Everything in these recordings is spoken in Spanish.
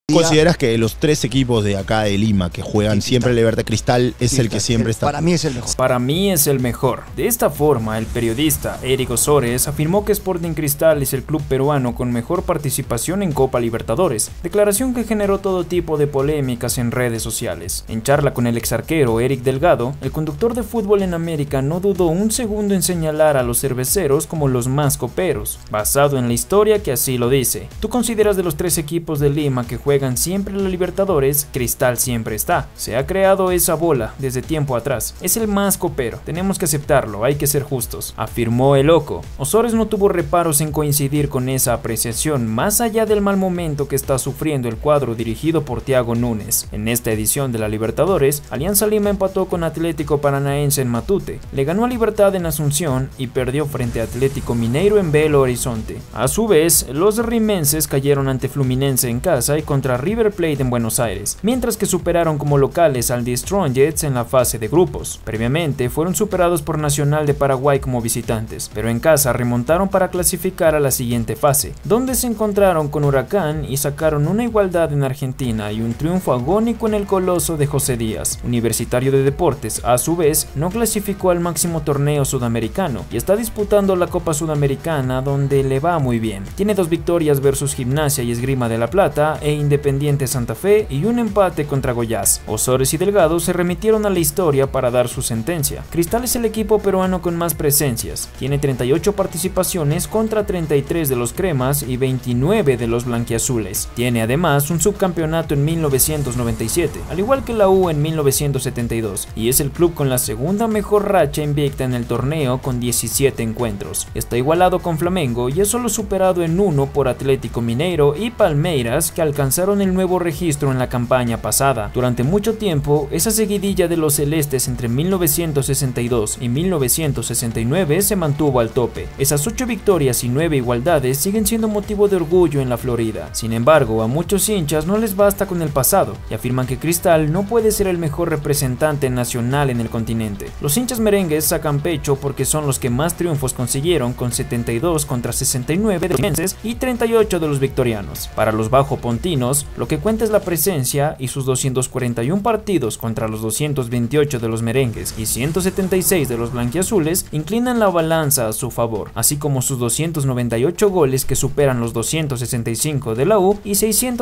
¿Consideras que los tres equipos de acá de Lima que juegan siempre Libertad Cristal es el que siempre está? Para mí es el mejor. Para mí es el mejor. De esta forma, el periodista Eric Osores afirmó que Sporting Cristal es el club peruano con mejor participación en Copa Libertadores, declaración que generó todo tipo de polémicas en redes sociales. En charla con el exarquero Eric Delgado, el conductor de Fútbol en América no dudó un segundo en señalar a los cerveceros como los más coperos, basado en la historia que así lo dice. ¿Tú consideras de los tres equipos de Lima que juegan siempre la Libertadores, Cristal siempre está? Se ha creado esa bola desde tiempo atrás. Es el más copero, tenemos que aceptarlo, hay que ser justos, afirmó el loco. Osores no tuvo reparos en coincidir con esa apreciación, más allá del mal momento que está sufriendo el cuadro dirigido por Thiago Núñez. En esta edición de la Libertadores, Alianza Lima empató con Atlético Paranaense en Matute, le ganó a Libertad en Asunción y perdió frente a Atlético Mineiro en Belo Horizonte. A su vez, los rimenses cayeron ante Fluminense en casa y contra River Plate en Buenos Aires, mientras que superaron como locales al The Strongets en la fase de grupos. Previamente fueron superados por Nacional de Paraguay como visitantes, pero en casa remontaron para clasificar a la siguiente fase, donde se encontraron con Huracán y sacaron una igualdad en Argentina y un triunfo agónico en el Coloso de José Díaz. Universitario de Deportes, a su vez, no clasificó al máximo torneo sudamericano y está disputando la Copa Sudamericana, donde le va muy bien. Tiene 2 victorias versus Gimnasia y Esgrima de la Plata e Independiente Santa Fe y un empate contra Goiás. Osores y Delgado se remitieron a la historia para dar su sentencia. Cristal es el equipo peruano con más presencias. Tiene 38 participaciones contra 33 de los cremas y 29 de los blanquiazules. Tiene además un subcampeonato en 1997, al igual que la U en 1972, y es el club con la segunda mejor racha invicta en el torneo con 17 encuentros. Está igualado con Flamengo y es solo superado en 1 por Atlético Mineiro y Palmeiras, que alcanzaron el nuevo registro en la campaña pasada. Durante mucho tiempo, esa seguidilla de los celestes entre 1962 y 1969 se mantuvo al tope. Esas 8 victorias y 9 igualdades siguen siendo motivo de orgullo en la Florida. Sin embargo, a muchos hinchas no les basta con el pasado y afirman que Cristal no puede ser el mejor representante nacional en el continente. Los hinchas merengues sacan pecho porque son los que más triunfos consiguieron, con 72 contra 69 de los limenses y 38 de los victorianos. Para los bajopontinos, lo que cuenta es la presencia, y sus 241 partidos contra los 228 de los merengues y 176 de los blanquiazules inclinan la balanza a su favor, así como sus 298 goles que superan los 265 de la U y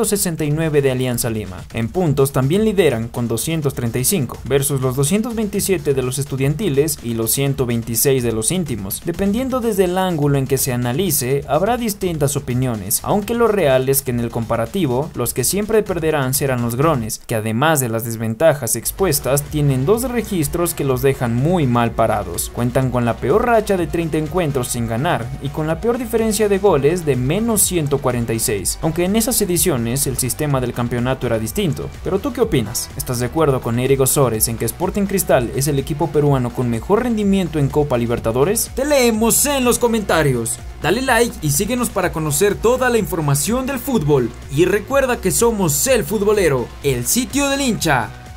669 de Alianza Lima. En puntos también lideran con 235 versus los 227 de los estudiantiles y los 126 de los íntimos. Dependiendo desde el ángulo en que se analice, habrá distintas opiniones, aunque lo real es que en el comparativo, los que siempre perderán serán los grones, que además de las desventajas expuestas, tienen 2 registros que los dejan muy mal parados. Cuentan con la peor racha de 30 encuentros sin ganar y con la peor diferencia de goles de menos 146, aunque en esas ediciones el sistema del campeonato era distinto. Pero ¿tú qué opinas? ¿Estás de acuerdo con Eric Osores en que Sporting Cristal es el equipo peruano con mejor rendimiento en Copa Libertadores? Te leemos en los comentarios. Dale like y síguenos para conocer toda la información del fútbol. Y recuerda que somos El Futbolero, el sitio del hincha.